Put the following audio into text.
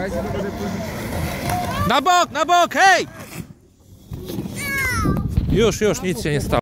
Na bok, hej! Już, nic się nie stało.